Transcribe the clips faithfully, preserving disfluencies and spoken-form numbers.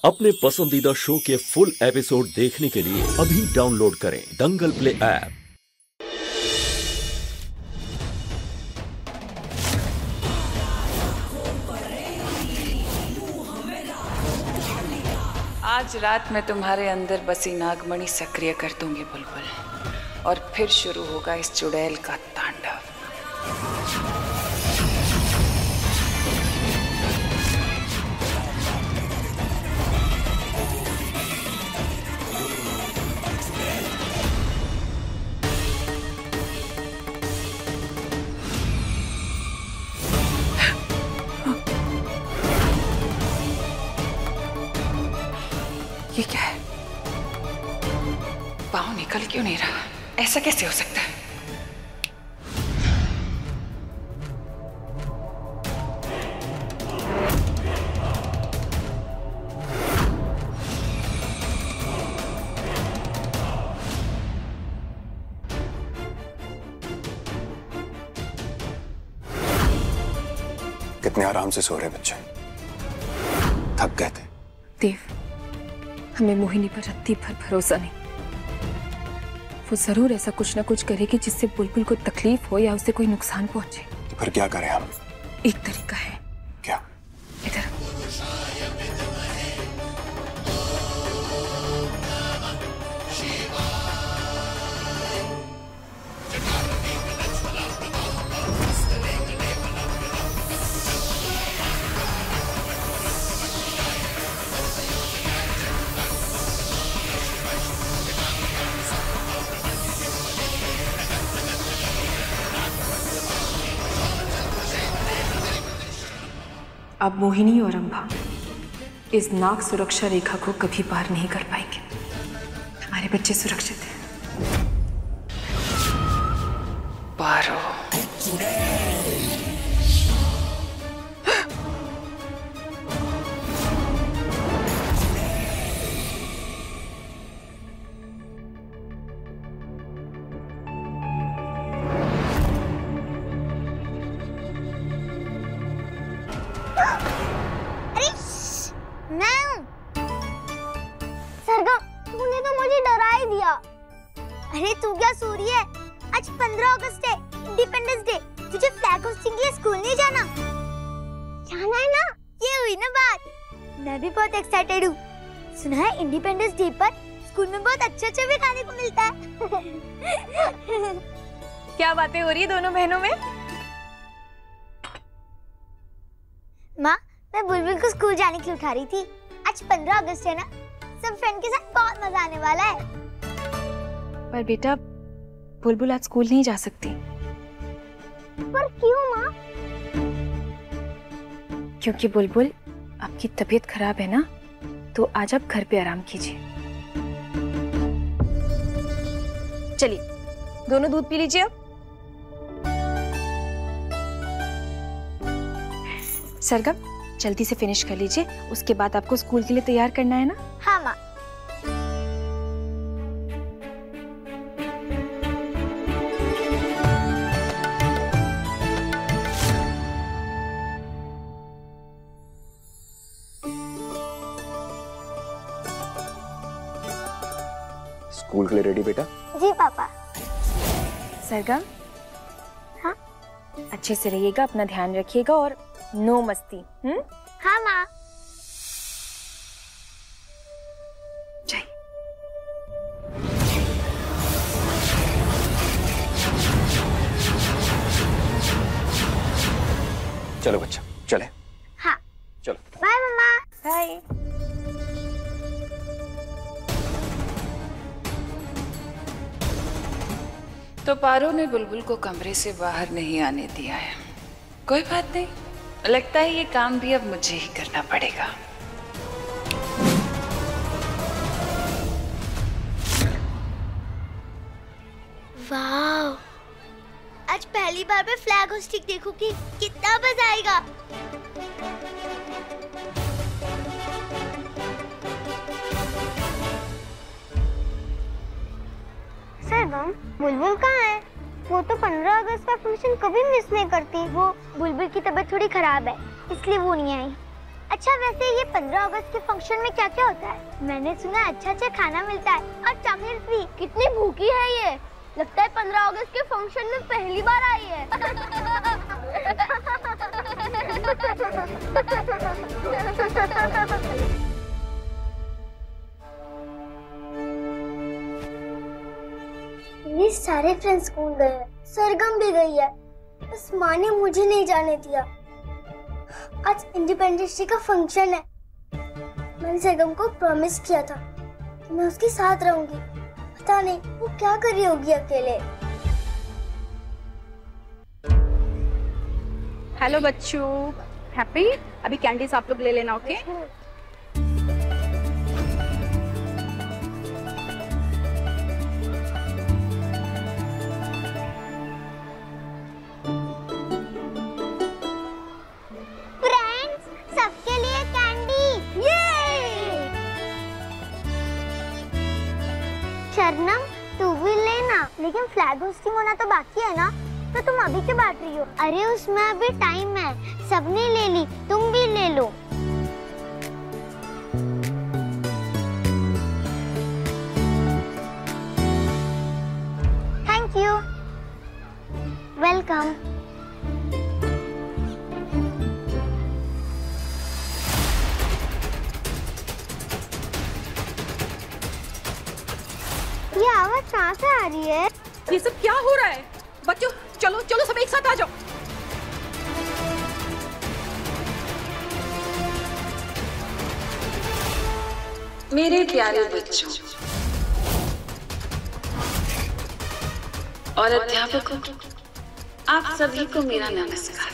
अपने पसंदीदा शो के फुल एपिसोड देखने के लिए अभी डाउनलोड करें दंगल प्ले ऐप। आज रात मैं तुम्हारे अंदर बसी नागमणि सक्रिय कर दूंगी बुलबुल, और फिर शुरू होगा इस चुड़ैल का तांडव। ये क्या है? पाँव निकल क्यों नहीं रहा? ऐसा कैसे हो सकता है? कितने आराम से सो रहे बच्चे, थक गए थे। देव, हमें मोहिनी पर रत्ती भर भरोसा नहीं। वो जरूर ऐसा कुछ ना कुछ करेगी जिससे बुलबुल को तकलीफ हो या उसे कोई नुकसान पहुंचे। तो फिर क्या करें हम? एक तरीका है। क्या? इधर। अब मोहिनी और अंबा इस नाग सुरक्षा रेखा को कभी पार नहीं कर पाएंगे। हमारे बच्चे सुरक्षित हैं। पारो। तूने तो मुझे डरा ही दिया। अरे तू क्या सो रही है? आज पंद्रह अगस्त है, इंडिपेंडेंस डे। तुझे फ्लैग होस्टिंग के लिए स्कूल नहीं जाना? जाना है ना? ये हुई ना बात। मैं भी बहुत एक्साइटेड हूँ। सुना है इंडिपेंडेंस डे पर स्कूल में बहुत अच्छा अच्छा भी खाने को मिलता है। क्या बातें हो रही है दोनों बहनों में? माँ, मैं बुलबुल को स्कूल जाने के लिए उठा रही थी। आज पंद्रह अगस्त है ना, सब फ्रेंड के साथ बहुत मजा आने वाला है। पर बेटा, बुलबुल आज स्कूल नहीं जा सकती। पर क्यों माँ? क्योंकि बुलबुल, आपकी तबीयत खराब है ना, तो आज आप घर पे आराम कीजिए। चलिए, दोनों दूध पी लीजिए। अब सरगम, जल्दी से फिनिश कर लीजिए, उसके बाद आपको स्कूल के लिए तैयार करना है ना? हाँ माँ। स्कूल के लिए रेडी बेटा? जी पापा। सरगम, हाँ? अच्छे से रहिएगा, अपना ध्यान रखिएगा और नो मस्ती। हम्म? हाँ माँ। चलो बच्चा, चले। हाँ। चलो। बाय मम्मा। बाय। तो पारो ने बुलबुल को कमरे से बाहर नहीं आने दिया है। कोई बात नहीं, लगता है ये काम भी अब मुझे ही करना पड़ेगा। वाह, आज पहली बार मैं फ्लैग होस्टिंग देखूंगी। कितना मजा आएगा। सरगम, बुलबुल कहाँ है? वो तो पंद्रह अगस्त का फंक्शन कभी मिस नहीं करती। वो बुलबुल की तबीयत थोड़ी खराब है, इसलिए वो नहीं आई। अच्छा वैसे ये पंद्रह अगस्त के फंक्शन में क्या क्या होता है? मैंने सुना अच्छा अच्छा खाना मिलता है और चॉकलेट भी। कितनी भूखी है ये, लगता है पंद्रह अगस्त के फंक्शन में पहली बार आई है। मेरे सारे फ्रेंड्स स्कूल गए हैं, सरगम भी गई है, बस माँ ने मुझे नहीं जाने दिया। आज इंडिपेंडेंस डे का फंक्शन है। मैंने सरगम को प्रॉमिस किया था कि मैं उसके साथ रहूंगी। पता नहीं वो क्या कर रही होगी अकेले। हेलो बच्चों, हैप्पी? अभी कैंडीज आप लोग ले लेना, ओके? शर्नम तू भी लेना, लेकिन फ्लैग होस्टिंग होना तो बाकी है ना, तो तुम अभी क्यों बांट रही हो? अरे उसमें अभी टाइम है, सबने ले ली, तुम भी ले लो। Thank you, welcome. ये आवाज कहाँ से आ रही है? ये सब क्या हो रहा है? बच्चों चलो चलो सब एक साथ आ जाओ। मेरे प्यारे बच्चों और अध्यापकों, आप सभी को मेरा नमस्कार।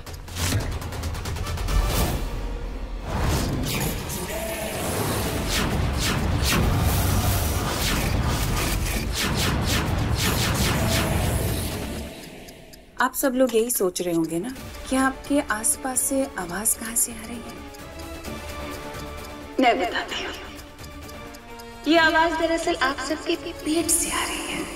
आप सब लोग यही सोच रहे होंगे ना कि आपके आसपास से आवाज कहाँ से आ रही है। मैं बताती हूँ, ये आवाज दरअसल आप सबके पेट से आ रही है।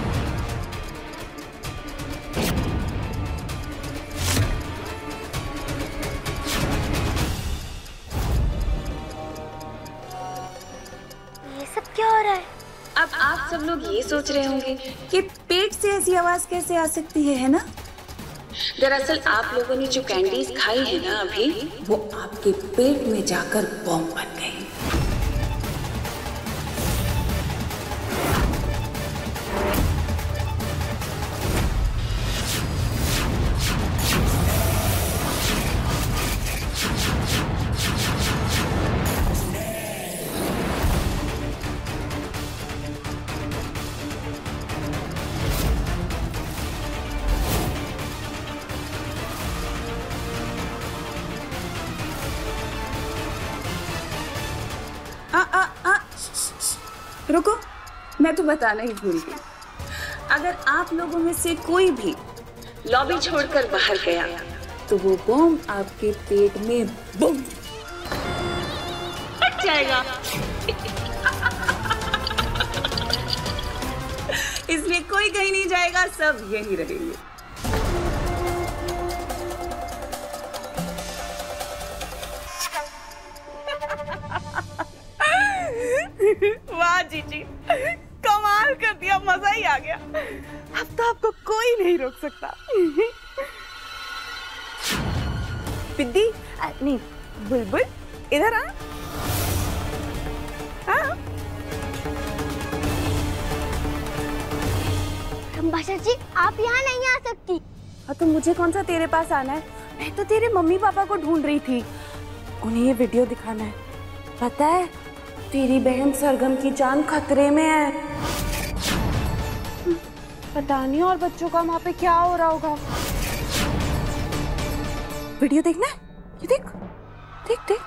ये सब क्या हो रहा है? अब आप सब लोग ये सोच रहे होंगे कि पेट से ऐसी आवाज कैसे आ सकती है, है ना? दरअसल आप लोगों ने जो कैंडीज खाई है ना अभी, वो आपके पेट में जाकर बॉम्ब बन गई। आ, आ, आ, रुको, मैं तो बताना ही भूल गई। अगर आप लोगों में से कोई भी लॉबी छोड़कर बाहर गया तो वो बॉम्ब आपके पेट में बूम फट जाएगा। इसलिए कोई कहीं नहीं जाएगा, सब यहीं रहेंगे। वाह जीजी, कमाल कर दिया, मजा ही आ गया। अब तो आपको कोई नहीं रोक सकता। पिद्दी, नहीं बुलबुल, इधर आ। हाँ? रंभाषा जी, आप यहाँ नहीं आ सकती। हाँ तो मुझे कौन सा तेरे पास आना है? मैं तो तेरे मम्मी पापा को ढूंढ रही थी, उन्हें ये वीडियो दिखाना है। पता है तेरी बहन सरगम की जान खतरे में है। पता नहीं और बच्चों का वहाँ पे क्या हो रहा होगा। वीडियो देखना है? ये देख देख देख।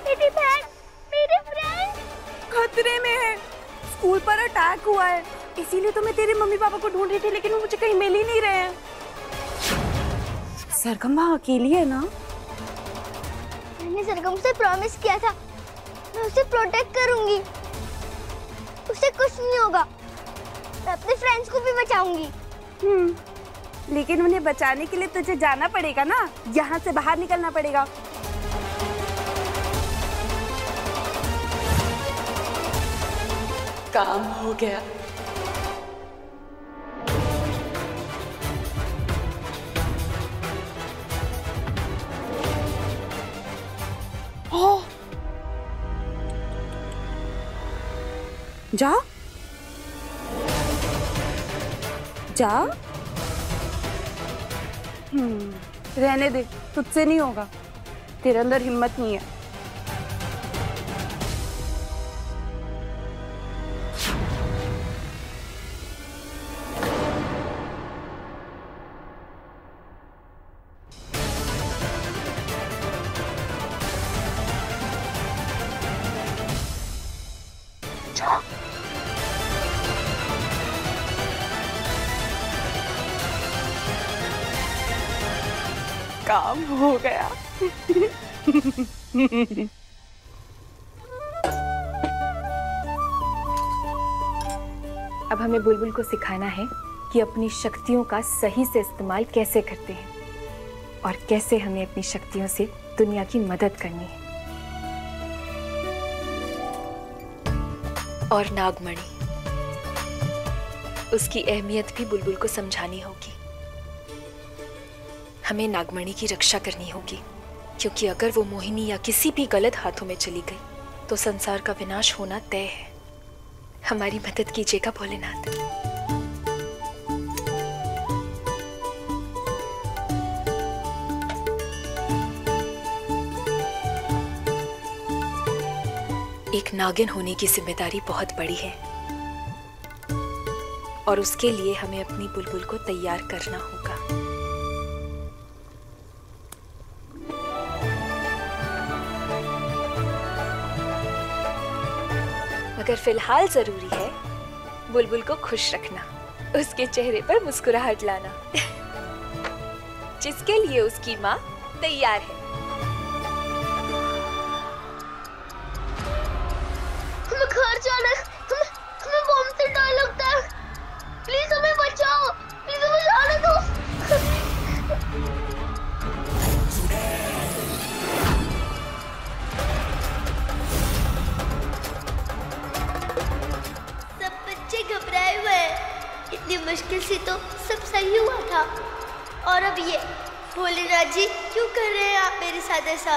खतरे में है, स्कूल पर अटैक हुआ है, इसीलिए तो मैं तेरे मम्मी पापा को ढूंढ रही थी, लेकिन वो मुझे कहीं मिल ही नहीं रहे हैं। सरगम वहाँ अकेली है ना? मैंने सरगम से प्रॉमिस किया था मैं उसे प्रोटेक्ट करूंगी, उसे कुछ नहीं होगा। मैं अपने फ्रेंड्स को भी बचाऊंगी। हम्म, लेकिन उन्हें बचाने के लिए तुझे जाना पड़ेगा ना, यहाँ से बाहर निकलना पड़ेगा। काम हो गया। ओह, जा जा। हम्म, रहने दे, तुझसे नहीं होगा, तेरे अंदर हिम्मत नहीं है। काम हो गया। अब हमें बुलबुल को सिखाना है कि अपनी शक्तियों का सही से इस्तेमाल कैसे करते हैं और कैसे हमें अपनी शक्तियों से दुनिया की मदद करनी है। और नागमणि, उसकी अहमियत भी बुलबुल को समझानी होगी। हमें नागमणि की रक्षा करनी होगी, क्योंकि अगर वो मोहिनी या किसी भी गलत हाथों में चली गई तो संसार का विनाश होना तय है। हमारी मदद कीजिएगा भोलेनाथ। एक नागिन होने की जिम्मेदारी बहुत बड़ी है और उसके लिए हमें अपनी बुलबुल को तैयार करना होगा। मगर फिलहाल जरूरी है बुलबुल को खुश रखना, उसके चेहरे पर मुस्कुराहट लाना, जिसके लिए उसकी माँ तैयार है। हमें घर जाना है, हमें हमें बम से डर लगता है। प्लीज हमें बचाओ, प्लीज हमें जाने दो। सब बच्चे घबराए हुए हैं। इतनी मुश्किल से तो सब सही हुआ था, और अब ये भोलेनाथ जी क्यों कर रहे हैं आप मेरे साथ ऐसा?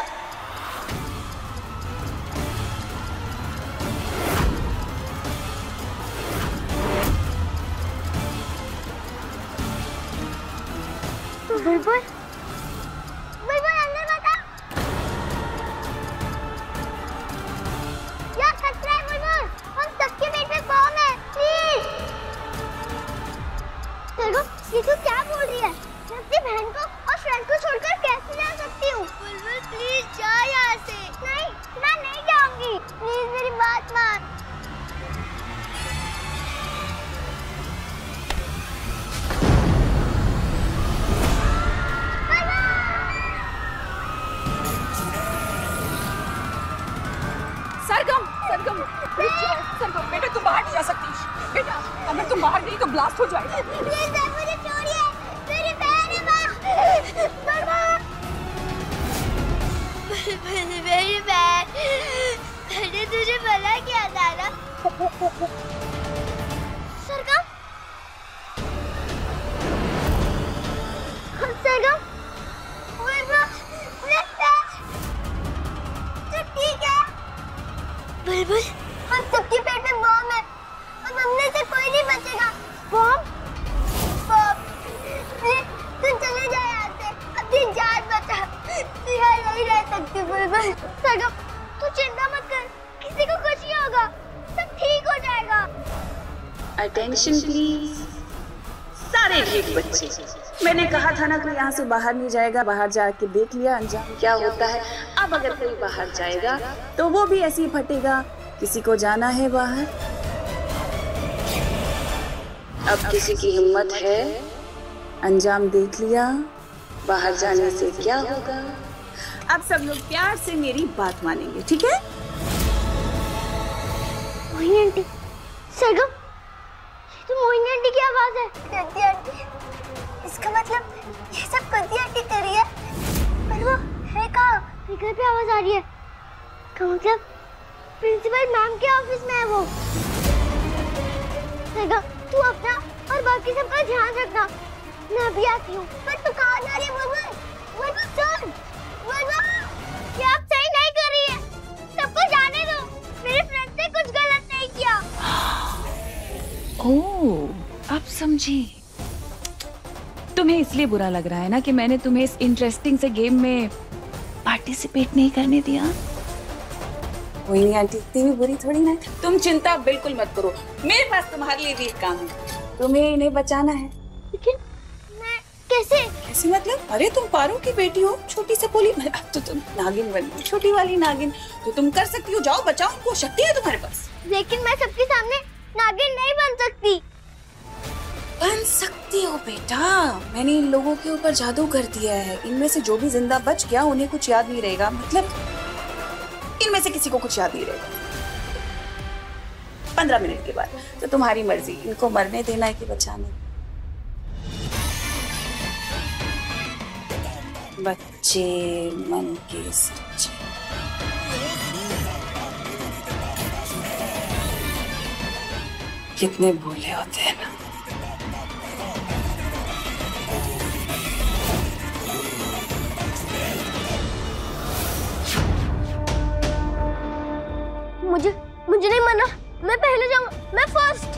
बुलबुल, बुलबुल अंदर बता। यार खतरा है बुलबुल, हम सबके पेट में बम है, प्लीज। देखो, ये तू क्या बोल रही है? मैं अपनी बहन को और फ्रेंड को छोड़कर कैसे जा सकती हूँ? बुलबुल प्लीज जा यहाँ से। नहीं, मैं नहीं जाऊंगी, प्लीज मेरी बात मान। सरगम, सरगम, सरगम, बेटा तुम बाहर नहीं जा सकती। बेटा, अगर तुम बाहर गई तो ब्लास्ट हो जाएगा। प्लीज आप मुझे छोड़िए, मेरी बहन है माँ। मामा, मेरी बहन, मैंने तुझे मना किया था ना। सरगम, सरगम, ठीक है। बुलबुल, हम सबके पेट में बम है, अब हमने से कोई नहीं बचेगा। बम? बम? तू चले जा यहाँ से, अपनी जान बचा, तू यहाँ नहीं रह सकती। बुलबुल, सरगम, तू चिंता मत कर, किसी को कुछ नहीं होगा, सब ठीक हो जाएगा। अटेंशन प्लीज, सारे ढीठ बच्चे। मैंने कहा था ना कि यहाँ से बाहर नहीं जाएगा, बाहर जाके देख लिया अंजाम क्या होता है। अब अगर कोई बाहर जाएगा तो वो भी ऐसे ही फटेगा। किसी को जाना है बाहर? अब किसी की हिम्मत है, अंजाम देख लिया, बाहर जाने से क्या होगा। अब सब लोग प्यार से मेरी बात मानेंगे, ठीक है? मोहिनी आंटी, सरगम, ये तो मोहिनी आंटी की आवाज है। कुंती आंटी, इसका मतलब ये सब कुंती आंटी कर रही है। पर वो है कहाँ? घर पे आवाज आ रही है। का मतलब प्रिंसिपल मैम के ऑफिस में है वो। सरगम, तू अपना और बाकी सबका ध्यान रखना। मैं अभी आती हूँ। पर तू कहाँ जा रही है? वरना, वरना सुन, वरना ये आप सही नहीं कर रही है। सबको जाने दो। मेरे फ्रेंड ने कुछ गलत नहीं किया। ओह, अब समझी। तुम्हें इसलिए बुरा लग रहा है ना कि मैंने तुम्हें इस इंटरेस्टिंग से गेम में पार्टिसिपेट नहीं करने दिया। मोहिनी आंटी इतनी भी बुरी थोड़ी ना है। तुम चिंता बिल्कुल मत करो, मेरे पास तुम्हारे लिए भी एक काम है। तुम्हें इन्हें बचाना है। लेकिन मैं कैसे? कैसे मतलब? अरे तुम पारो की बेटी हो, छोटी सी पोली। अब तो तुम नागिन बन गई, छोटी वाली नागिन। तो तुम कर सकती हो, जाओ बचाओ उनको, शक्ति है तुम्हारे पास। लेकिन मैं सबके सामने नागिन नहीं बन सकती। बन सकती हो बेटा, मैंने इन लोगों के ऊपर जादू कर दिया है। इनमें से जो भी जिंदा बच गया उन्हें कुछ याद नहीं रहेगा। मतलब इनमें से किसी को कुछ याद नहीं रहेगा। पंद्रह मिनट के बाद तो तुम्हारी मर्जी, इनको मरने देना है कि बचाने। बच्चे मन के सच्चे। कितने भोले होते हैं ना। मुझे मुझे नहीं मरना, मैं पहले जाऊंगा, मैं फर्स्ट।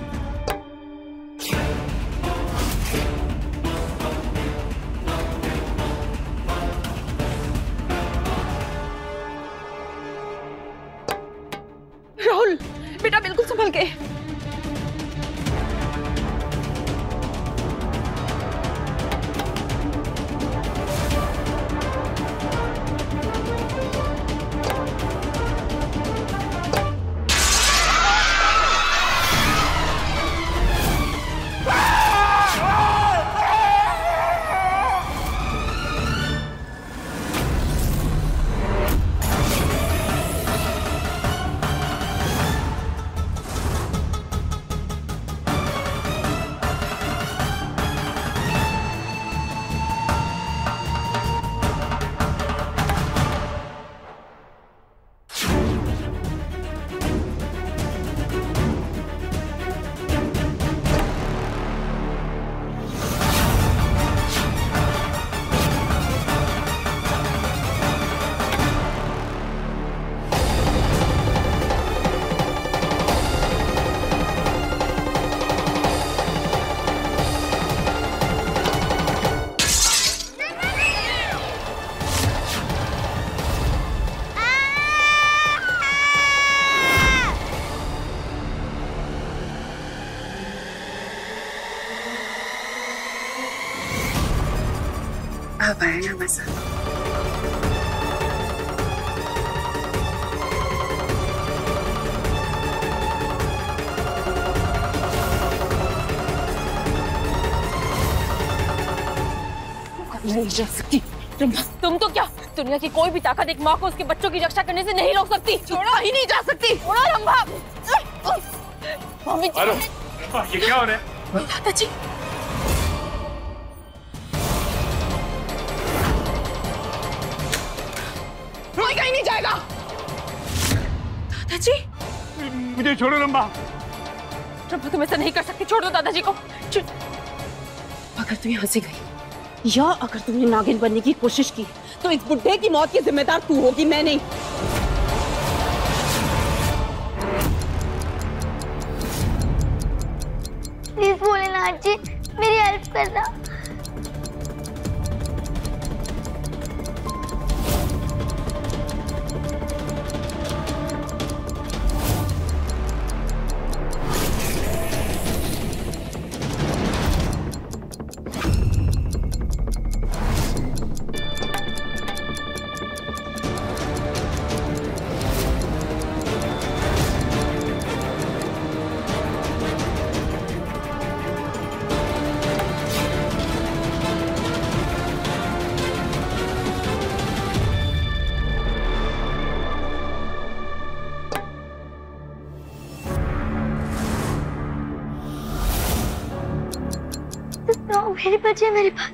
राहुल, बेटा बिल्कुल संभल के। अब आया ना मजा। नहीं जा सकती तुम तुम तो क्या दुनिया की कोई भी ताकत एक माँ को उसके बच्चों की रक्षा करने से नहीं रोक सकती। छोड़ो ही नहीं जा सकती। छोड़ो रंभा। मम्मी अरे ये क्या हो रहा है? दादाजी कोई कहीं नहीं जाएगा। दादाजी मुझे छोड़ो रंभा। रंभा तुम ऐसा नहीं कर सकती, छोड़ दो दादाजी को। अगर तुम यहाँ से गई या अगर तुमने नागिन बनने की कोशिश की तो इस बुड्ढे की मौत की जिम्मेदार तू होगी, मैं नहीं। प्लीज भोलेनाथ जी मेरी हेल्प करना। मेरे बच्चे मेरे पास।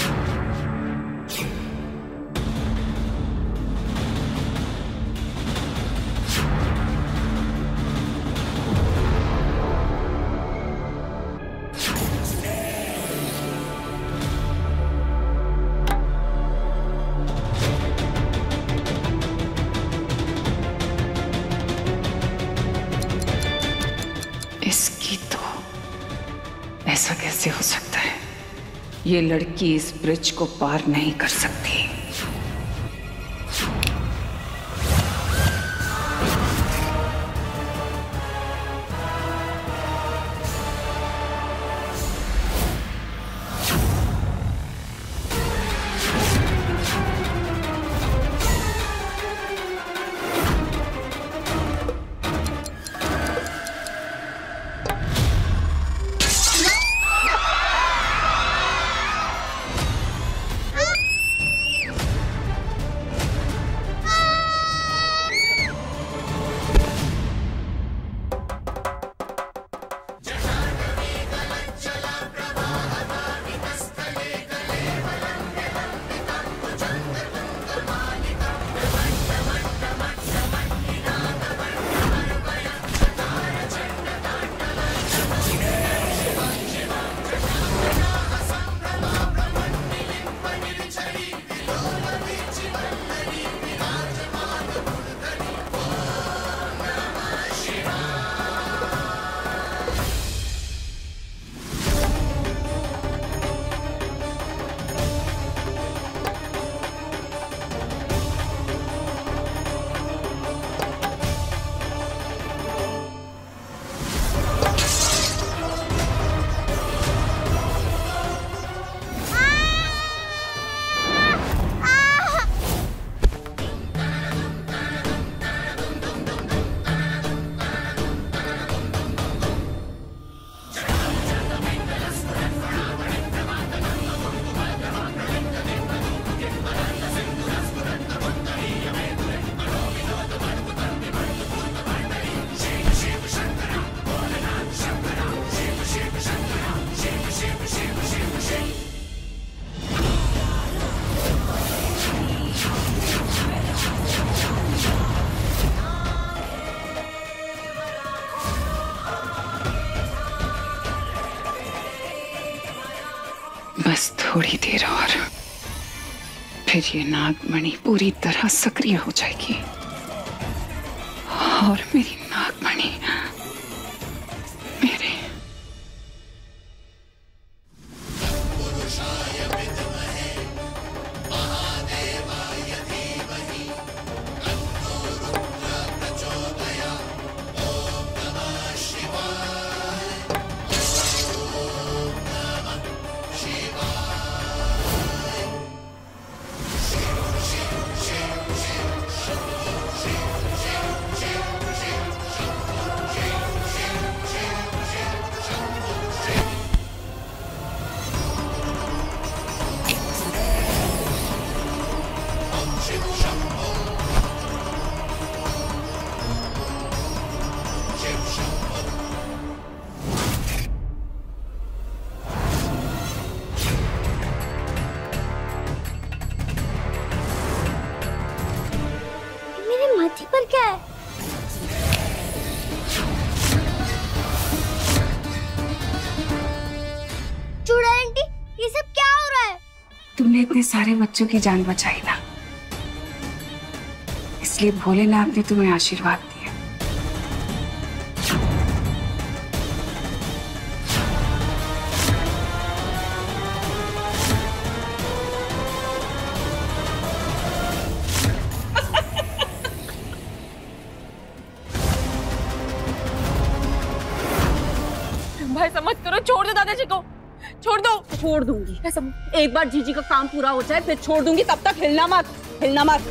इसकी तो ऐसा कैसे हो सकता है? ये लड़की इस ब्रिज को पार नहीं कर सकती। बस थोड़ी देर और, फिर ये नागमणि पूरी तरह सक्रिय हो जाएगी और मेरी नागमणि मेरे माथे पर क्या है? चूड़ा आंटी, ये सब क्या हो रहा है? तुमने इतने सारे बच्चों की जान बचाई ना, इसलिए भोलेनाथ ने तुम्हें आशीर्वाद दिया। भाई समझ करो, छोड़ दो दादाजी को, छोड़ दो। छोड़ दूंगी, एक बार जीजी का काम पूरा हो जाए फिर छोड़ दूंगी, तब तक हिलना मत, हिलना मत।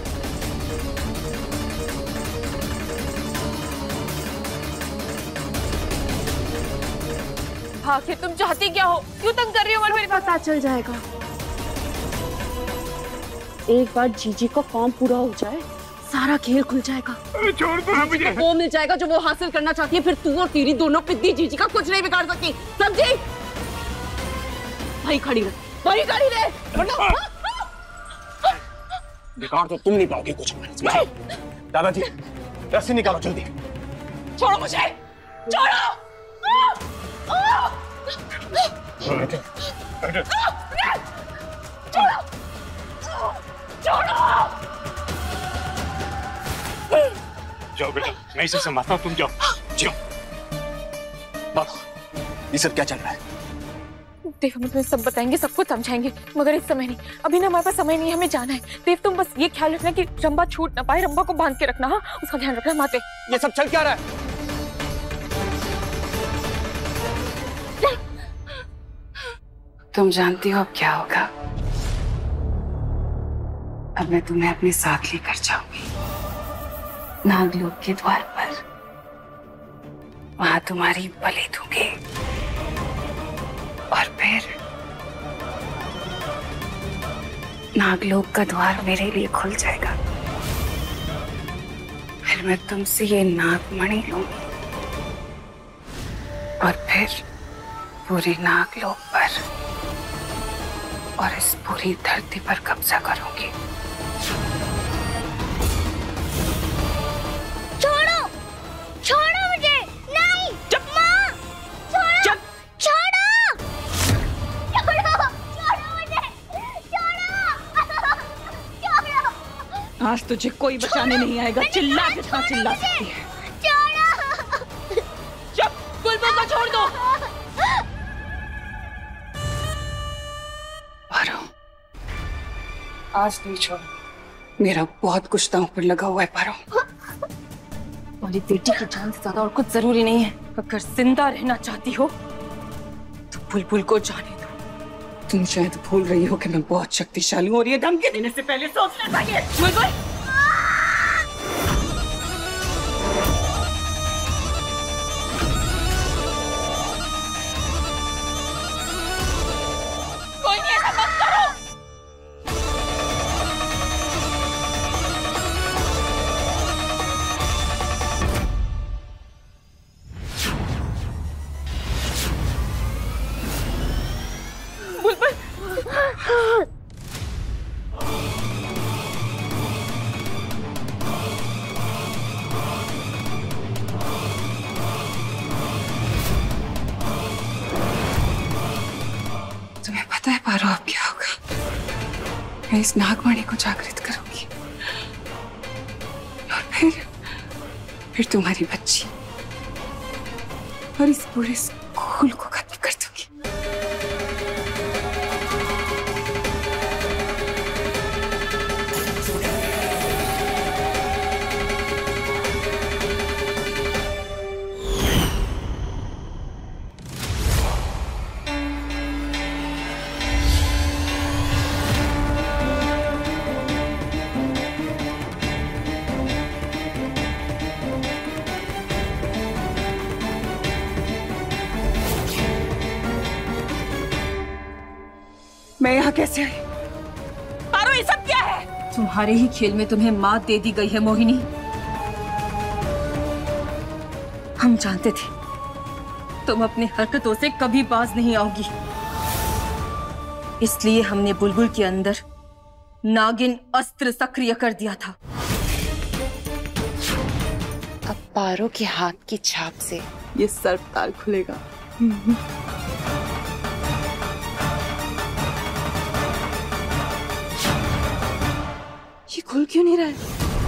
आखिर तुम चाहती क्या हो? क्यों तंग कर रही हो? मेरे पता चल जाएगा। एक बार जीजी का काम पूरा हो जाए सारा खेल खुल जाएगा। छोड़ दो मुझे। वो मिल जाएगा जो वो हासिल करना चाहती है, फिर तू और तेरी दोनों पिद्दी जीजी का कुछ नहीं बिगाड़ सकती, समझी? वहीं खड़ी रह, वहीं खड़ी रह। बिगाड़ तो तुम नहीं पाओगे कुछ। दादाजी रस्सी निकालो जल्दी। छोड़ो मुझे, छोड़ो। जाओ बेटा, मैं इसे संभालता हूँ, तुम जाओ। जाओ। बाबा, ये सब क्या चल रहा है? देव, हम तुम्हें सब बताएंगे, सब कुछ समझाएंगे, मगर इस समय नहीं। अभी ना हमारे पास समय नहीं, हमें जाना है। देव, तुम बस ये ख्याल रखना कि रंभा छूट ना पाए। रंभा को बांध के रखना, हाँ? उसका ध्यान रखना। माते, ये सब चल क्या रहा है? तुम जानती हो अब क्या होगा? अब मैं तुम्हें अपने साथ लेकर जाऊंगी नागलोक के द्वार पर। वहां तुम्हारी बलि दूंगी और फिर नागलोक का द्वार मेरे लिए खुल जाएगा। फिर मैं तुमसे ये नागमणि लूंगी और फिर पूरी नागलोक पर और इस पूरी धरती पर कब्जा करूंगी। छोड़ो, छोड़ो मुझे। नहीं, चुप माँ, छोड़ो, चुप, छोड़ो, छोड़ो, छोड़ो मुझे, छोड़ो, छोड़ो। आज तुझे कोई बचाने नहीं आएगा। चिल्ला जितना चिल्ला सकती है। छोड़ो। चुप, बुलबुल को छोड़ दो। आज नहीं छोड़, मेरा बहुत कुछ दांव पर लगा हुआ है पारो। तुम्हारी बेटी की जान से ज्यादा और कुछ जरूरी नहीं है। अगर जिंदा रहना चाहती हो तो बुलबुल को जाने दो। तुम शायद भूल रही हो कि मैं बहुत शक्तिशाली हूँ और ये धमकी देने से पहले सोचना चाहिए। बुलबुल, कोई नहीं, ऐसा मत करो। तुम्हें पता है पारो अब क्या होगा? मैं इस नागमणि को जागृत करूंगी और फिर फिर तुम्हारी बच्ची और इस पूरे स्कूल को खत्म कर दूंगी। मैं यहाँ कैसे आई? पारो, ये सब क्या है? तुम्हारे ही खेल में तुम्हें मात दे दी गई है मोहिनी। हम जानते थे तुम अपनी हरकतों से कभी बाज नहीं आओगी, इसलिए हमने बुलबुल के अंदर नागिन अस्त्र सक्रिय कर दिया था। अब पारो के हाथ की छाप से ये सर्प ताल खुलेगा। ये खुल क्यों नहीं रहा है?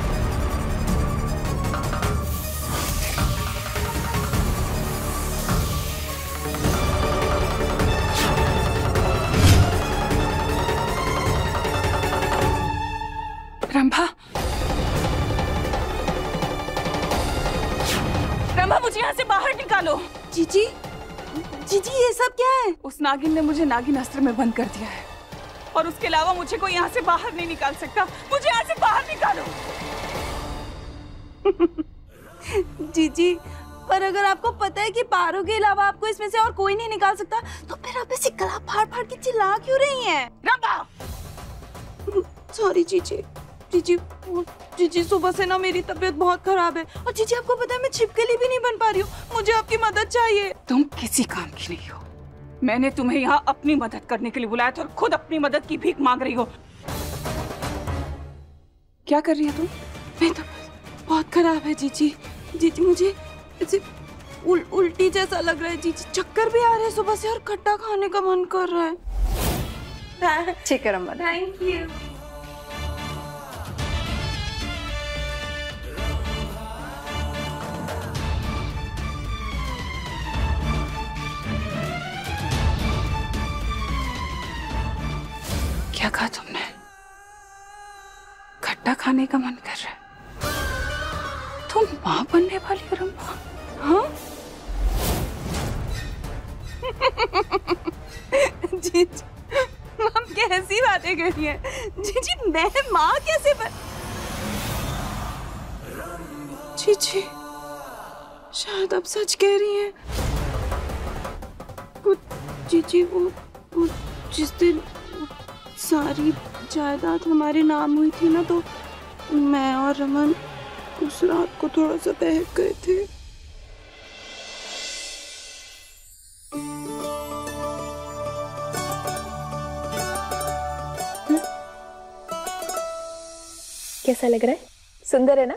रंभा, रंभा, मुझे यहाँ से बाहर निकालो। जीजी, जीजी ये सब क्या है? उस नागिन ने मुझे नागिन अस्त्र में बंद कर दिया है और उसके अलावा मुझे कोई यहाँ से बाहर नहीं निकाल सकता। मुझे यहाँ से बाहर निकालो। जीजी, पर अगर आपको पता है कि पारो के अलावा आपको इसमें से और कोई नहीं निकाल सकता, तो फिर आप ऐसे गला फाड़ फाड़ के चिल्ला क्यों रही हैं? रंभा! सॉरी जीजी। जीजी, जीजी सुबह से ना मेरी तबीयत बहुत खराब है और जीजी आपको पता है मैं छिपकली भी नहीं बन पा रही हूँ। मुझे आपकी मदद चाहिए। तुम किसी काम की नहीं हो। मैंने तुम्हें यहाँ अपनी मदद करने के लिए बुलाया था और खुद अपनी मदद की भीख मांग रही हो। क्या कर रही है तुम? मैं तो बहुत खराब है जीजी। जीजी मुझे ऐसे उल, उल्टी जैसा लग रहा है जीजी, चक्कर भी आ रहे हैं सुबह से और खट्टा खाने का मन कर रहा है। ठीक है रम्मा, थैंक यू। क्या कहा तुमने? खट्टा खाने का मन कर रहा है? तुम माँ बनने वाली हो रम्मा? हाँ? जी जी, हम कैसी बातें कर रही हैं? जी जी, मैं माँ कैसे बन? जी जी, शायद अब सच कह रही हैं। वो जी जी, वो, वो जिस दिन सारी जायदाद हमारे नाम हुई थी ना, तो मैं और रमन उस रात को थोड़ा सा बहक गए थे। कैसा लग रहा है? सुंदर है ना?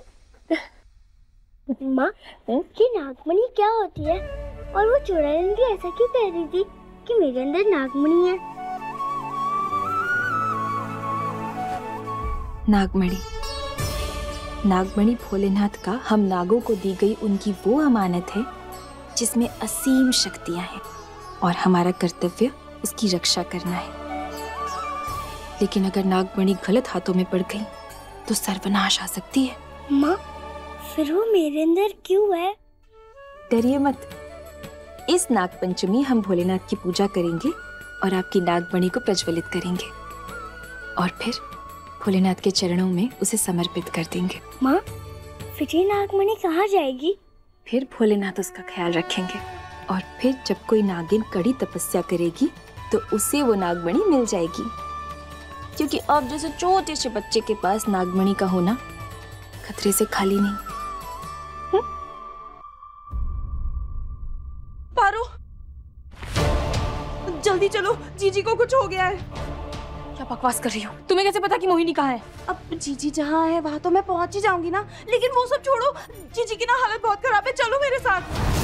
माँ, ये नागमणि क्या होती है? और वो चुड़ैल भी ऐसा क्यों कह रही थी कि मेरे अंदर नागमणि है? नागमणि नागमणि भोलेनाथ का हम नागों को दी गई उनकी वो अमानत है जिसमें असीम शक्तियां हैं और हमारा कर्तव्य उसकी रक्षा करना है। लेकिन अगर नागमणि गलत हाथों में पड़ गई तो सर्वनाश आ सकती है। माँ, फिर वो मेरे अंदर क्यों है? डरिए मत। इस नाग पंचमी हम भोलेनाथ की पूजा करेंगे और आपकी नागमणि को प्रज्वलित करेंगे और फिर भोलेनाथ के चरणों में उसे समर्पित कर देंगे। माँ, फिर ये नागमणि कहाँ जाएगी? फिर भोलेनाथ उसका ख्याल रखेंगे और फिर जब कोई नागिन कड़ी तपस्या करेगी तो उसे वो नागमणि मिल जाएगी। क्योंकि अब जैसे छोटे से बच्चे के पास नागमणि का होना खतरे से खाली नहीं। पारो, जल्दी चलो, जीजी को कुछ हो गया है। क्या बकवास कर रही हो? तुम्हें कैसे पता कि मोहिनी कहाँ है? अब जीजी जहाँ है वहाँ तो मैं पहुँच ही जाऊंगी ना, लेकिन वो सब छोड़ो, जीजी की ना हालत बहुत खराब है, चलो मेरे साथ।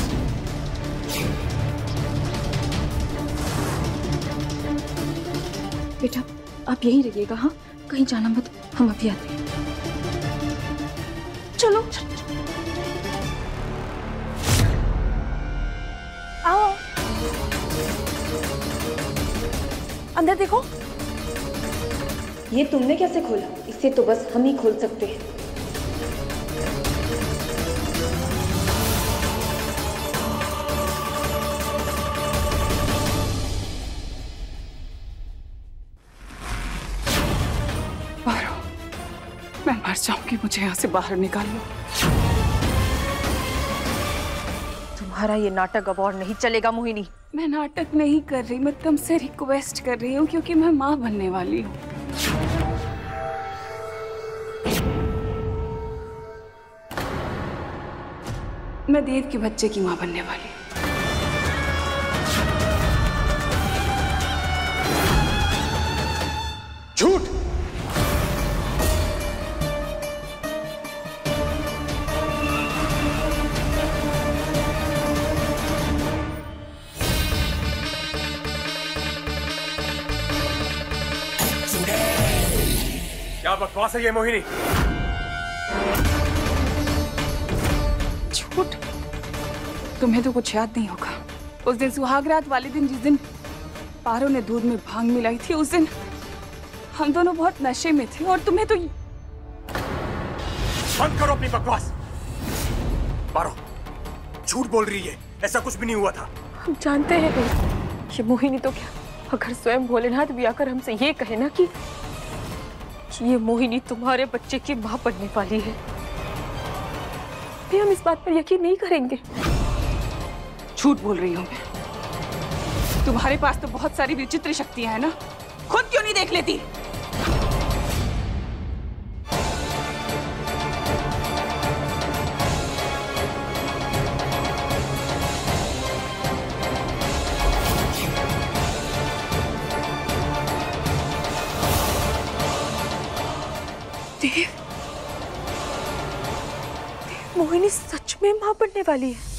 बेटा आप यहीं रहिएगा, हाँ? कहीं जाना मत, हम अभी आते हैं। चलो, आओ अंदर देखो। ये तुमने कैसे खोला? इसे तो बस हम ही खोल सकते हैं। पारो, मैं मर जाऊंगी, मुझे यहाँ से बाहर निकाल लो। तुम्हारा ये नाटक अब और नहीं चलेगा मोहिनी। मैं नाटक नहीं कर रही, मैं तुमसे रिक्वेस्ट कर रही हूँ क्योंकि मैं माँ बनने वाली हूँ। मैं देव के बच्चे की माँ बनने वाली हूँ। झूठ! क्या बकवास है ये मोहिनी? झूठ? तुम्हें तो कुछ याद नहीं होगा। उस दिन सुहाग रात वाले दिन, जिस दिन पारो ने दूध में भांग मिलाई थी, उस दिन हम दोनों बहुत नशे में थे और तुम्हें तो बंद करो अपनी बकवास। पारो झूठ बोल रही है, ऐसा कुछ भी नहीं हुआ था। हम जानते हैं ये मोहिनी तो क्या, अगर स्वयं भोलेनाथ भी आकर हमसे ये कहे ना कि ये मोहिनी तुम्हारे बच्चे की माँ बनने वाली है, फिर हम इस बात पर यकीन नहीं करेंगे। झूठ बोल रही हूँ मैं। तुम्हारे पास तो बहुत सारी विचित्र शक्तियां हैं ना, खुद क्यों नहीं देख लेती? देव, मोहिनी सच में मां बनने वाली है।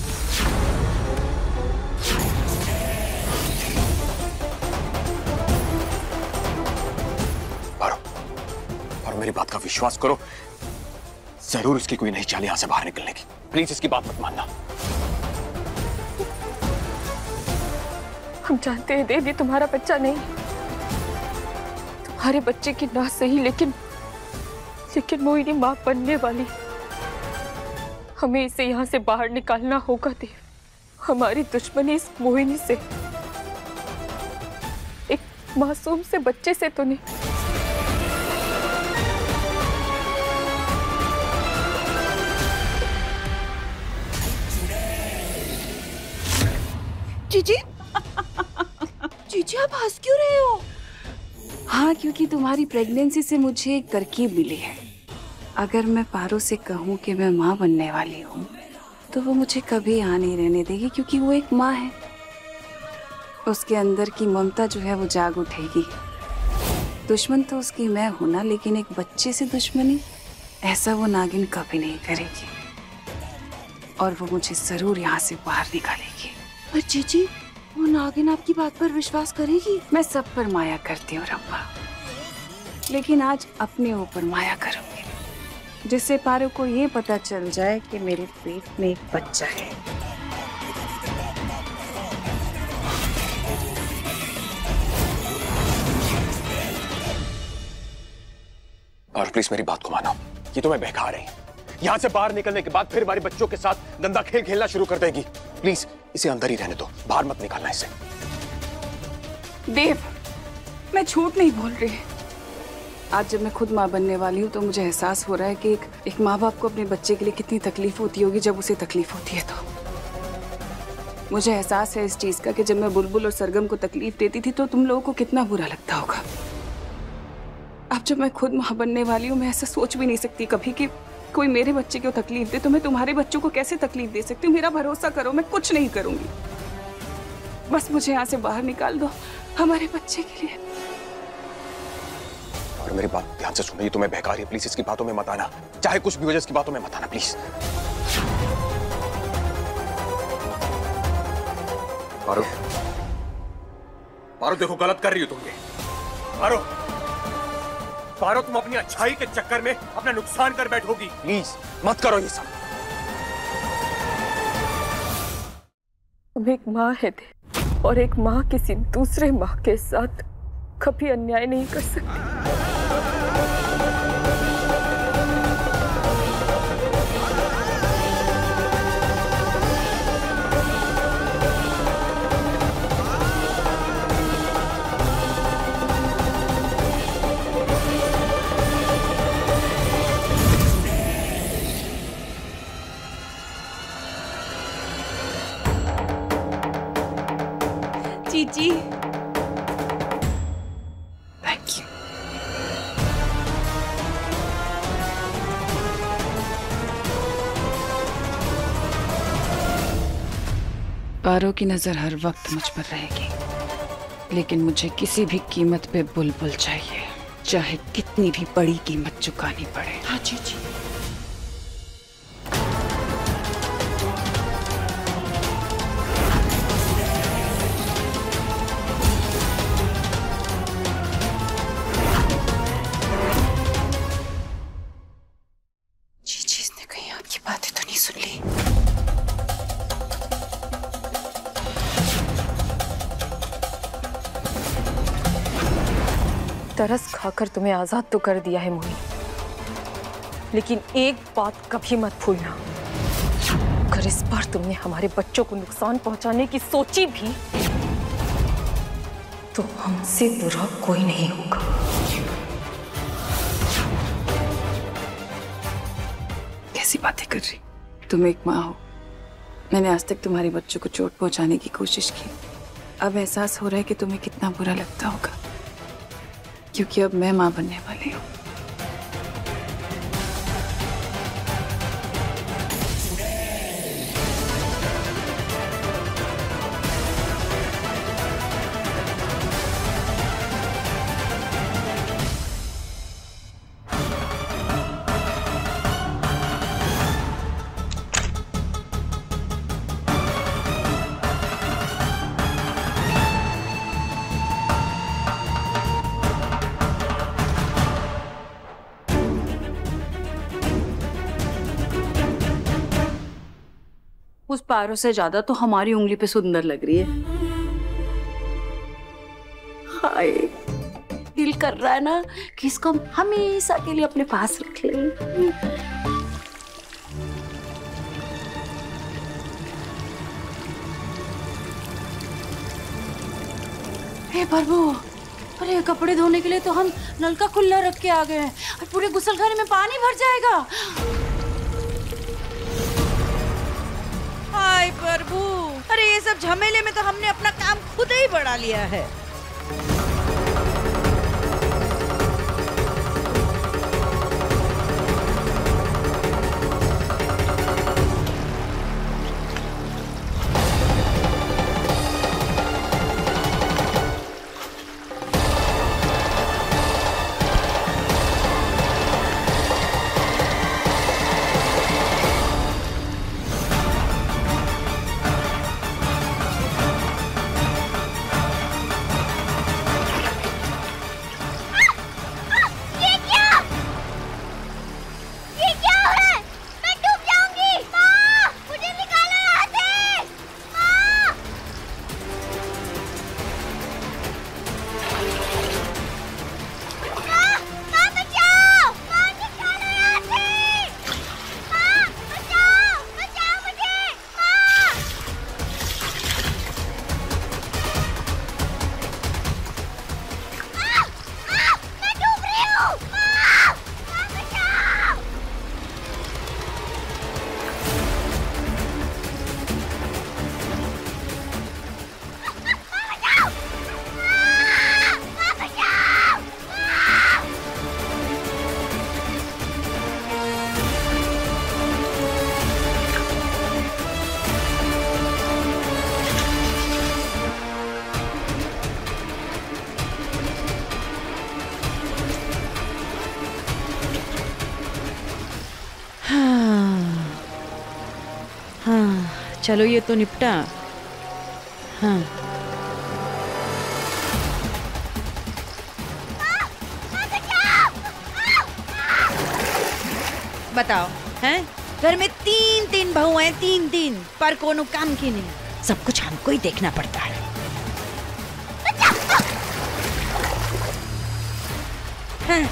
पारो, पारो मेरी बात का विश्वास करो, जरूर उसकी कोई नई चाल यहां से बाहर निकलने की। प्लीज इसकी बात मत मानना। हम जानते हैं देव, ये तुम्हारा बच्चा नहीं, तुम्हारे बच्चे की ना सही, लेकिन लेकिन मोहिनी मां बनने वाली। हमें इसे यहाँ से बाहर निकालना होगा देव। हमारी दुश्मनी इस मोहिनी से, एक मासूम से बच्चे से तो नहीं। जीजी जीजी आप हंस क्यों रहे हो? हाँ, क्योंकि तुम्हारी प्रेगनेंसी से मुझे एक तरकीब मिली है। अगर मैं पारो से कहूँ कि मैं माँ बनने वाली हूँ तो वो मुझे कभी यहाँ नहीं रहने देगी, क्योंकि वो एक माँ है। उसके अंदर की ममता जो है वो जाग उठेगी। दुश्मन तो उसकी मैं हूं ना, लेकिन एक बच्चे से दुश्मनी ऐसा वो नागिन कभी नहीं करेगी, और वो मुझे जरूर यहाँ से बाहर निकालेगी। पर जीजी, वो नागिन आपकी बात पर विश्वास करेगी? मैं सब पर माया करती हूँ रंभा, लेकिन आज अपने ऊपर माया करूंगी, जिससे पारो को ये पता चल जाए कि मेरे पेट में एक बच्चा है। और प्लीज मेरी बात को मानो, ये तुम्हें बहका रही है। यहाँ से बाहर निकलने के बाद फिर हमारे बच्चों के साथ गंदा खेल खेलना शुरू कर देगी। प्लीज इसे अंदर ही रहने दो, बाहर मत निकालना इसे। देव, मैं झूठ नहीं बोल रही। आज जब मैं खुद माँ बनने वाली हूँ तो मुझे एहसास हो रहा है कि एक, एक माँ बाप को अपने बच्चे के लिए कितनी तकलीफ होती होगी जब उसे तकलीफ होती है। तो मुझे एहसास है इस चीज का कि जब मैं बुलबुल और सरगम को तकलीफ देती थी तो तुम लोगों को कितना बुरा लगता होगा। अब जब मैं खुद माँ बनने वाली हूँ, मैं ऐसा सोच भी नहीं सकती कभी कि कोई मेरे बच्चे को तकलीफ दे, तो मैं तुम्हारे बच्चों को कैसे तकलीफ दे सकती हूँ? मेरा भरोसा करो, मैं कुछ नहीं करूंगी। बस मुझे यहाँ से बाहर निकाल दो हमारे बच्चे के लिए। और मेरी बात ध्यान से सुनो, ये तुम्हें बहका रही है। प्लीज इसकी बातों में मत आना, चाहे कुछ भी हो जाए इसकी बातों में मत आना प्लीज। पारो, पारो देखो गलत कर रही हो तुम ये। पारो, पारो तुम अपनी अच्छाई के चक्कर में अपना नुकसान कर बैठोगी। प्लीज मत करो ये सब। हम एक माँ है थे, और एक माँ किसी दूसरे माँ के साथ कभी अन्याय नहीं कर सकती। जीजी, थैंक यू। पारो की नजर हर वक्त मुझ पर रहेगी, लेकिन मुझे किसी भी कीमत पे बुलबुल चाहिए, चाहे कितनी भी बड़ी कीमत चुकानी पड़े। हाँ जीजी। जीजी, इसने कहीं आपकी बातें तो नहीं सुन ली? तरस खाकर तुम्हें आजाद तो कर दिया है मोहिनी, लेकिन एक बात कभी मत भूलना, अगर इस बार तुमने हमारे बच्चों को नुकसान पहुंचाने की सोची भी तो हमसे बुरा कोई नहीं होगा। कैसी बातें कर रही? तुम एक माँ हो, मैंने आज तक तुम्हारे बच्चों को चोट पहुंचाने की कोशिश की। अब एहसास हो रहा है कि तुम्हें कितना बुरा लगता होगा, क्योंकि अब मैं माँ बनने वाली हूँ। उस पैरों से ज्यादा तो हमारी उंगली पे सुंदर लग रही है। हाय, दिल कर रहा है ना कि इसको हम हमेशा के लिए अपने पास रख लें। हे प्रभु, अरे कपड़े धोने के लिए तो हम नल का खुला रख के आ गए हैं और पूरे गुसलखाने में पानी भर जाएगा। हाय प्रभु, अरे ये सब झमेले में तो हमने अपना काम खुद ही बढ़ा लिया है। चलो ये तो निपटा। हाँ बताओ, हैं घर में तीन तीन बहू हैं, तीन तीन पर कोनो काम की नहीं, सब कुछ हमको ही देखना पड़ता है। हाँ।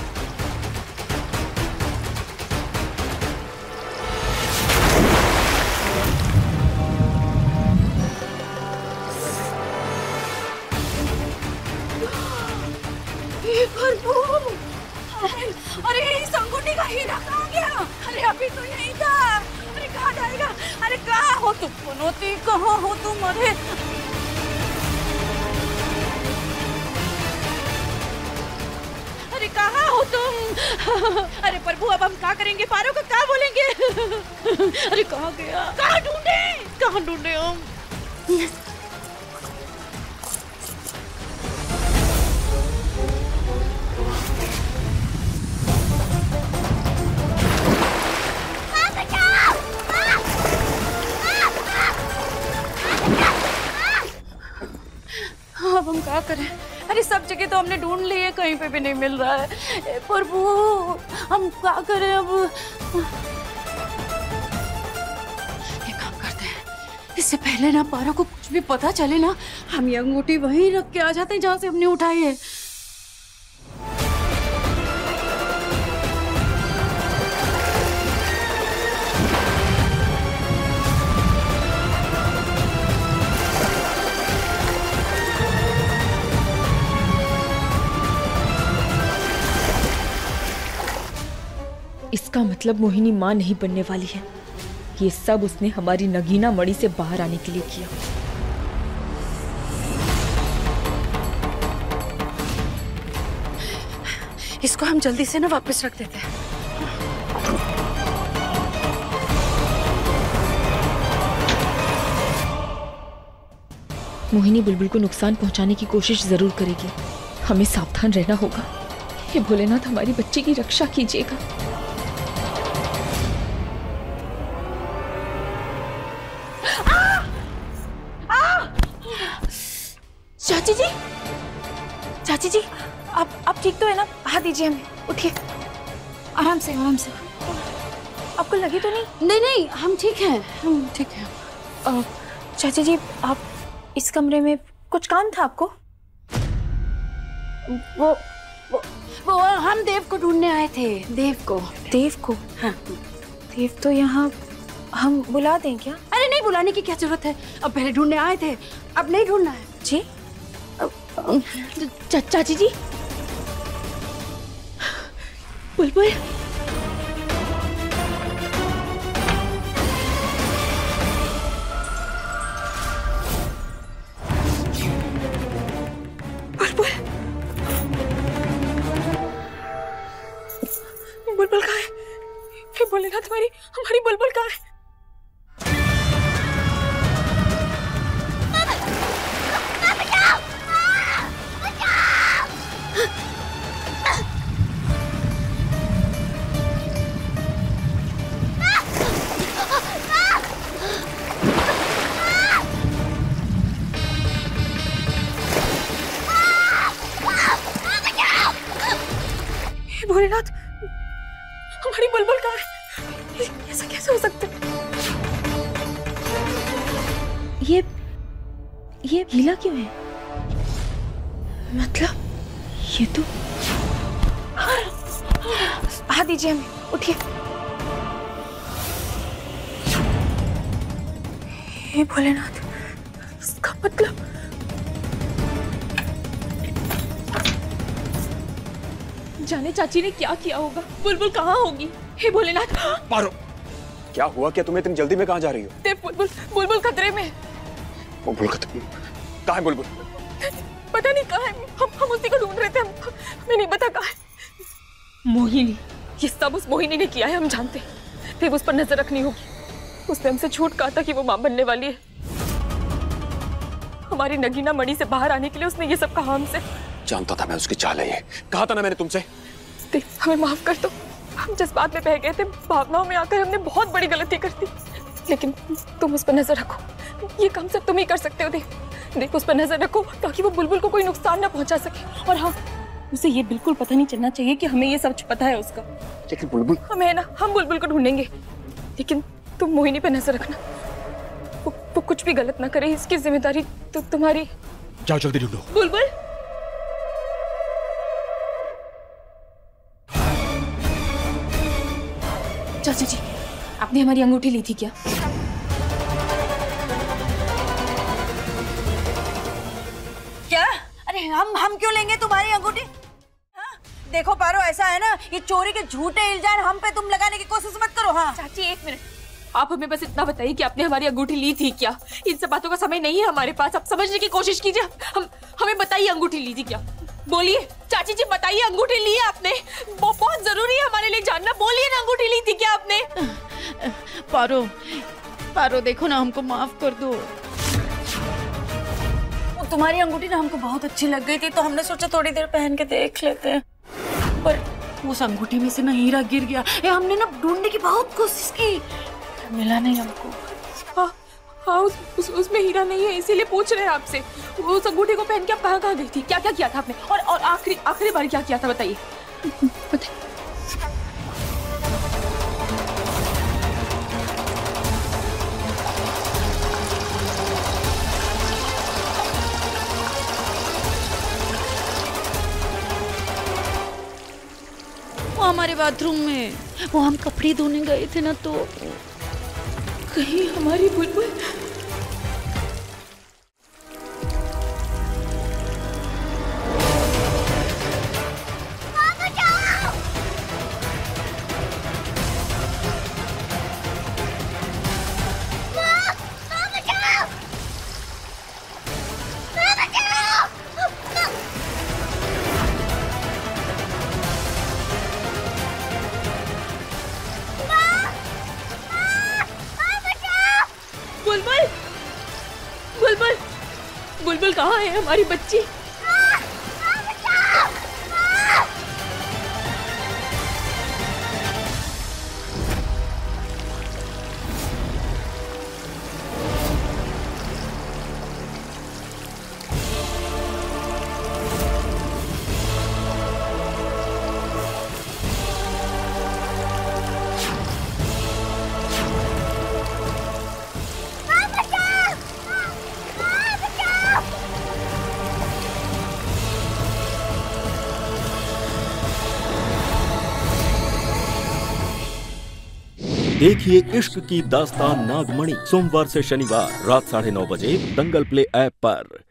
अरे इस अंगूठी का हीरा कहाँ गया? अरे अभी तो यही था। अरे कहाँ जाएगा? अरे कहाँ हो तुम? पुनौती कहाँ हो तुम? अरे अरे कहाँ हो तुम? अरे प्रभु, अब हम क्या करेंगे? पारो को क्या बोलेंगे? अरे कहाँ गया? कहाँ ढूंढे? कहाँ ढूंढे हम? अब हम क्या करें? अरे सब जगह तो हमने ढूंढ ली है, कहीं पे भी नहीं मिल रहा है। प्रभु, हम क्या करें अब? ये काम करते हैं, इससे पहले ना पारो को कुछ भी पता चले ना, हम ये अंगूठी वहीं रख के आ जाते हैं जहाँ से हमने उठाई है। इसका मतलब मोहिनी मां नहीं बनने वाली है। ये सब उसने हमारी नगीना मणि से बाहर आने के लिए किया। इसको हम जल्दी से ना वापस रख देते हैं। मोहिनी बुलबुल को नुकसान पहुंचाने की कोशिश जरूर करेगी। हमें सावधान रहना होगा। हे भोलेनाथ, हमारी बच्ची की रक्षा कीजिएगा। चाची जी, चाची जी, आप आप ठीक तो है ना? हाथ दीजिए हमें, उठिए। आराम से, आराम से। आपको लगी तो नहीं? नहीं नहीं, हम ठीक हैं, हम ठीक हैं। चाचा जी, आप इस कमरे में कुछ काम था आपको? वो वो वो हम देव को ढूंढने आए थे। देव को। देव को? हाँ। देव तो यहाँ, हम बुला दें क्या? अरे नहीं, बुलाने की क्या जरूरत है, अब पहले ढूंढने आए थे, अब नहीं ढूंढना है। जी? चा, चाची जी। बुलबुल, बुलबुल कहाँ है? हे भोलेनाथ, हमारी हमारी बुलबुल कहाँ है? हे भोलेनाथ, हमारी बुलबुल कहाँ है? ऐसा कैसे हो सकता है? ये ये गीला क्यों है? मतलब ये तो हाथ दीजिए हमें, उठिए। हे भोलेनाथ, इसका मतलब जाने चाची ने क्या किया होगा, बुलबुल कहाँ होगी? हे भोलेनाथ। पारो, क्या हुआ? क्या तुम्हें इतनी जल्दी में कहाँ जा रही हो? देव, बुलबुल बुलबुल खतरे में। बुलबुल खतरे? कहाँ है बुलबुल? पता नहीं कहाँ है, हम हम उसी को ढूंढ रहे थे, हम हमें नहीं पता कहाँ है। मोहिनी, ये सब उस मोहिनी ने किया है, हम जानते हैं। देव, उस पर नजर रखनी होगी। उसने हमसे झूठ कहा था कि वो मां बनने वाली है। हमारी नगीना मणि से बाहर आने के लिए उसने ये सब कहा हमसे। जानता था मैं उसकी चाल है ये, कहा था ना मैंने तुमसे। देव, हमें माफ कर दो, हम जज्बात में बह गए थे, भावनाओं में आकर हमने बहुत बड़ी गलती कर दी। लेकिन तुम उस पर नजर रखो, ये काम सिर्फ तुम ही कर सकते हो। देव, देव उस पर नजर रखो ताकि वो बुलबुल को कोई नुकसान ना पहुंचा सके। और हाँ, उसे ये बिल्कुल पता नहीं चलना चाहिए कि हमें ये सब पता है उसका। लेकिन बुलबुल, हमें ना, हम बुलबुल को ढूंढेंगे, लेकिन तुम मोहिनी पे नजर रखना। वो, वो कुछ भी गलत ना करे, इसकी जिम्मेदारी तो तुम्हारी। जाओ जल्दी ढूंढो। बुलबुल, चाचा जी, आपने हमारी अंगूठी ली थी क्या? क्या? अरे हम हम क्यों लेंगे तुम्हारी अंगूठी? हाँ? देखो पारो, ऐसा है ना, ये चोरी के झूठे इल्जाम हम पे तुम लगाने की कोशिश मत करो। हाँ चाची, एक मिनट, आप हमें बस इतना बताइए कि आपने हमारी अंगूठी ली थी क्या? इन सब बातों का समय नहीं है हमारे पास, आप समझने की कोशिश कीजिए। हम हमें बताइए, अंगूठी ली थी क्या? बोलिए चाची जी, बताइए, अंगूठी ली है आपने? वो बहुत जरूरी है हमारे लिए जानना। बोलिए ना, अंगूठी ली थी क्या आपने? पारो, पारो देखो ना, हमको माफ कर दो। तुम्हारी अंगूठी ना हमको बहुत अच्छी लग गई थी, तो हमने सोचा थोड़ी देर पहन के देख लेते हैं, पर उस अंगूठी में से ना हीरा गिर गया। ए, हमने ना ढूंढने की बहुत कोशिश की, मिला नहीं हमको। हाँ हाँ, उस, उस, उसमें हीरा नहीं है, इसीलिए पूछ रहे हैं आपसे। उस अंगूठी को पहन के आप कहाँ कहाँ गई थी? क्या क्या किया था आपने? और और आखिरी आखिरी बार क्या किया था, बताइए बताइए। वो हमारे बाथरूम में, वो हम कपड़े धोने गए थे ना, तो कहीं हमारी बुलबुल। बुलबुल, बुलबुल, बुलबुल कहाँ है हमारी बच्ची? Mama, देखिए इश्क की दास्तान नागमणि सोमवार से शनिवार रात साढ़े नौ बजे दंगल प्ले ऐप पर।